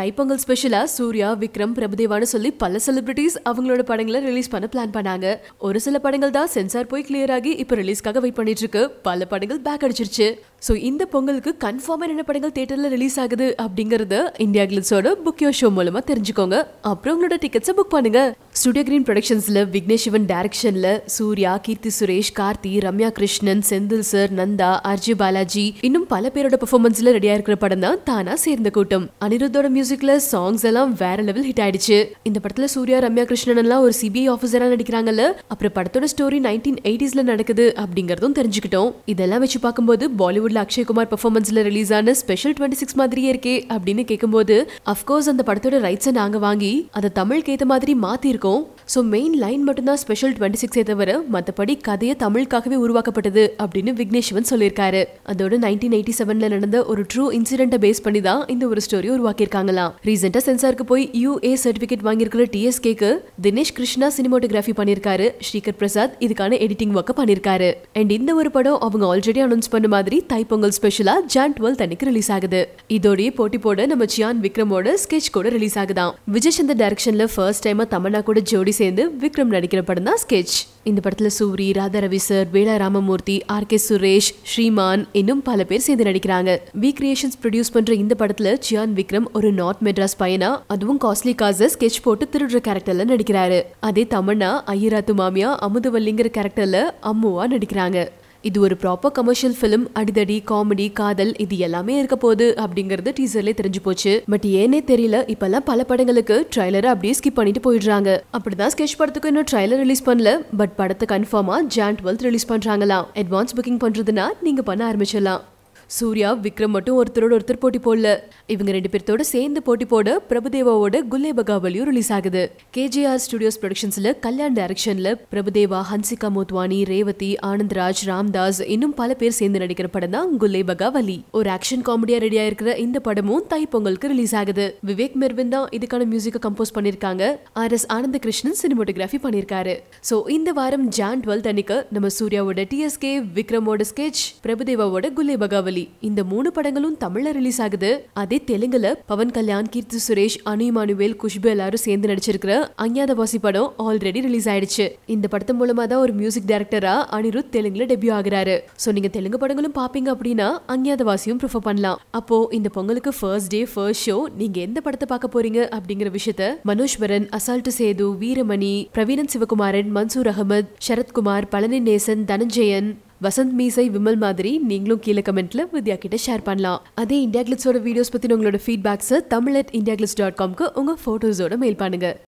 தைப்பொங்கல் ஸ்பெஷலா சூர்யா, விக்ரம், பிரபுதேவான்னு சொல்லி பல செலிபிரிட்டிஸ் அவங்களோட படங்களை ரிலீஸ் பண்ண பிளான் பண்ணாங்க. ஒரு சில படங்கள் தான் சென்சார் போய் கிளியர் ஆகி இப்ப ரிலீஸ்க்காக வெயிட் பண்ணிட்டு இருக்கு. பல படங்கள் பேக் அடிச்சிருச்சு. சோ இந்த பொங்கலுக்கு கன்ஃபார்மா என்ன படங்கள் தியேட்டர்ல ரிலீஸ் ஆகுது அப்படிங்கறத இந்தியா கிளிட்ஸோட புக் யோர் ஷோ மூலமா தெரிஞ்சுக்கோங்க. அப்புறம் உங்களோட டிக்கெட்ஸை புக் பண்ணுங்க. ஸ்டுடியோ கிரீன் ப்ரொடக்ஷன்ஸ்ல விக்னேஷ் சிவன் டைரக்ஷன்ல சூர்யா, கீர்த்தி சுரேஷ், கார்த்தி, ரம்யா கிருஷ்ணன், செந்தில் சார், நந்தா, ஆர்ஜே பாலாஜி இன்னும் பல பேரோட பெர்ஃபார்மன்ஸ்ல ரெடியா இருக்கிற படம் தான் தானா சேர்ந்த கூட்டம். அனிருத்தோட மியூசிக்ல சாங்ஸ் எல்லாம் வேற லெவல் ஹிட் ஆயிடுச்சு. இந்த படத்துல சூர்யா, ரம்யா கிருஷ்ணன் எல்லாம் ஒரு சிபிஐ ஆபீசரா நடிக்கிறாங்கல்ல. அப்புறம் படத்தோட ஸ்டோரி 1980s நடக்குது அப்படிங்கறதும் தெரிஞ்சுக்கிட்டோம். இதெல்லாம் வச்சு பார்க்கும்போது பாலிவுட்ல அக்ஷய்குமார் பெர்ஃபார்மன்ஸ்ல ரிலீஸ் ஆன ஸ்பெஷல் 26 மாதிரியே இருக்கே அப்படின்னு கேட்கும்போது அஃப்கோர்ஸ் அந்த படத்தோட ரைட்ஸை நாங்க வாங்கி அதை தமிழுக்கு ஏத்த மாதிரி மாத்தி இருக்கோம். சோ மெயின் லைன் மட்டும் தான் ஸ்பெஷல் 26 தவிர மத்தபடி கதையை தமிழுக்காகவே உருவாக்கப்பட்டது அப்படின்னு விக்னேஷ் சிவன் சொல்லியிருக்காரு. அதோட 1987ல நடந்த ஒரு ட்ரூ இன்சிடென்ட்டை பேஸ் பண்ணி தான் இந்த ஒரு ஸ்டோரி உருவாக்கியிருக்காங்களாம். ரீசெண்டா சென்சாருக்கு போய் UA சர்டிபிகேட் வாங்கியிருக்கிற TSKக்கு தினேஷ் கிருஷ்ணா சினிமோட்டோகிராஃபி பண்ணிருக்காரு. ஸ்ரீகர் பிரசாத் இதுக்கான எடிட்டிங் ஒர்க் பண்ணிருக்காரு. அண்ட் இந்த ஒரு படம் அவங்க ஆல்ரெடி அனௌன்ஸ் பண்ண மாதிரி தைப்பொங்கல் ஸ்பெஷலா Jan 12 அன்னைக்கு ரிலீஸ் ஆகுது. இதோடய போட்டி போட நம்ம சியான் விக்ரமோட ஸ்கெட்ச் கூட ரிலீஸ் ஆகுதான். விஜய் சந்தர் டைரக்ஷன்ல ஃபர்ஸ்ட் டைமா தமன்னா கூட ஜோடி சேர்ந்து விக்ரம் நடிக்கிற படம் தான் ஸ்கெட்ச். இந்த படத்துல சூரி, ராதா ரவி சார், வேலா ராமமூர்த்தி, RK சுரேஷ், ஸ்ரீமான் இன்னும் பல பேர் சேர்ந்து நடிக்கிறாங்க. வி கிரியேஷன்ஸ் ப்ரொடியூஸ் பண்ற இந்த படத்துல சியான் விக்ரம் ஒரு நார்த் மெட்ராஸ் பையனா அதுவும் காஸ்ட்லி காச ஸ்கெட்ச் போட்டு திருடுற கேரக்டர்ல நடிக்கிறாரு. அதே தமன்னா ஐயராத்து மாமியா அமுதவல்லிங்கிற கேரக்டர்ல அம்முவா நடிக்கிறாங்க. இது ஒரு ப்ராப்பர் கமர்ஷியல் பிலிம். அடிதடி, காமெடி, காதல் இது எல்லாமே இருக்க போகுது அப்படிங்கறது டீசர்லயே தெரிஞ்சு போச்சு. பட் ஏனே தெரியல இப்பெல்லாம் பல படங்களுக்கு ட்ரைலரை அப்படியே ஸ்கிப் பண்ணிட்டு போயிடுறாங்க. அப்படிதான் ஸ்கெட்ச் படத்துக்கு இன்னும் ட்ரைலர் ரிலீஸ் பண்ணல. பட் படத்தை கன்ஃபார்மா Jan 12 ரிலீஸ் பண்றாங்களாம். அட்வான்ஸ் புக்கிங் பண்றதுன்னா நீங்க பண்ண ஆரம்பிச்சிடலாம். சூர்யா, விக்ரம் மட்டும் ஒருத்தரோட ஒருத்தர் போட்டி போடல. இவங்க ரெண்டு பேர்த்தோட சேர்ந்து போட்டி போட பிரபுதேவாவோட குல்லே பகாவலியும் ரிலீஸ் ஆகுது. KJR ஸ்டுடியோஸ் ப்ரொடக்ஷன்ஸ்ல கல்யாண் டைரக்ஷன்ல பிரபுதேவா, ஹன்சிகா மோத்வானி, ரேவதி, ஆனந்த்ராஜ், ராம்தாஸ் இன்னும் பல பேர் சேர்ந்து நடிக்கிற படம் தான் குல்லே பகாவலி. ஒரு ஆக்ஷன் காமெடியா ரெடியா இருக்கிற இந்த படமும் தைப்பொங்கலுக்கு ரிலீஸ் ஆகுது. விவேக் மெர்வின் தான் இதுக்கான மியூசிக்கை கம்போஸ் பண்ணிருக்காங்க. RS ஆனந்த கிருஷ்ணன் சினிமோட்டோகிராஃபி பண்ணிருக்காரு. சோ இந்த வாரம் Jan 12 அன்னைக்கு நம்ம சூர்யாவோட TSK, விக்ரமோட ஸ்கெட்ச், பிரபுதேவாவோட குல்லே பகாவலி இந்த 3 படங்களும் தமிழ்ல ரிலீஸ் ஆகுது. அதே தெலுங்குல பவன் கல்யாண், கீர்த்தி சுரேஷ், அனு இமானுவேல், குஷ்பு எல்லாரும் சேர்ந்து நடிச்சிருக்கிற அஞ்ஞாதவாசி படம் ஆல்ரெடி ரிலீஸ் ஆயிடுச்சு. இந்த படத்து மூலமா தான் ஒரு மியூசிக் டைரக்டரா அனிருத் தெலுங்குல டெபியூ ஆகுறாரு. சோ நீங்க தெலுங்கு படங்களும் பாப்பீங்க அப்படின்னா அஞ்ஞாதவாசியும் ப்ரிஃபர் பண்ணலாம். அப்போ இந்த பொங்கலுக்கு ஃபர்ஸ்ட் டே ஃபர்ஸ்ட் ஷோ நீங்க எந்த படத்தை பார்க்க போறீங்க அப்படிங்கிற விஷயத்த மனோஜ்வரன், அசால்ட் சேது, வீரமணி, பிரவீனன் சிவகுமாரன், மன்சூர் அகமது, சரத்குமார், பழனி நேசன், தனஞ்சயன், வசந்த் மீசை, விமல் மாதிரி நீங்களும் கீழே கமெண்ட்ல வித்யா கிட்ட ஷேர் பண்ணலாம். அதே இந்தியா கிளிட்ஸோட வீடியோஸ் பத்தி உங்களோட ஃபீட்பேக்ஸ் தமிழ்@indiaglitz.com உங்க போட்டோஸோட மெயில் பண்ணுங்க.